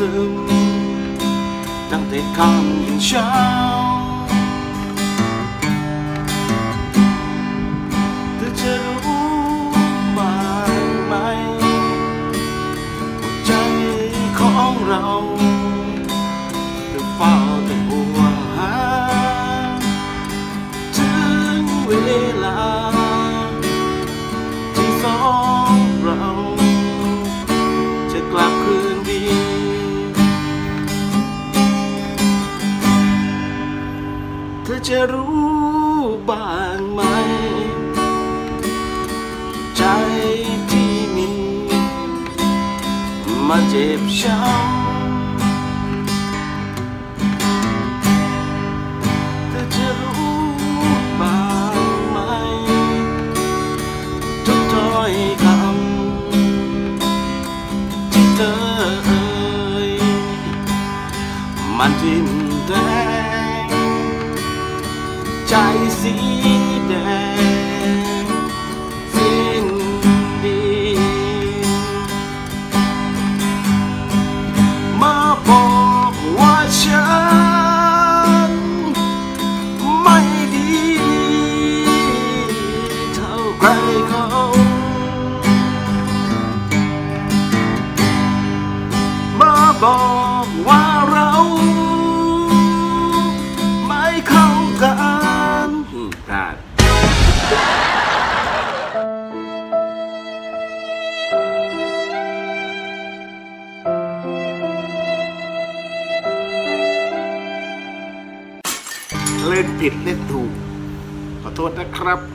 ซึมตั้งแต่ค่ำยันเช้าเธอจะรู้บ้างไหมหัวใจของเราเธอเฝ้าแต่ห่วงหาถึงเวลาที่สองเราจะกลับคืนดีเธอจะรู้บ้างไหมใจที่มีมาเจ็บช้ำเธอจะรู้บ้างไหมทุกถ้อยคำที่เธอเอ่ยมันทิ่มแทงใจสีแดงสิ้นดีมาบอกว่าฉันไม่ดีเท่าใครเขามาบอกว่าเราไม่เข้ากันเล่นผิดเล่นถูกขอโทษนะครับ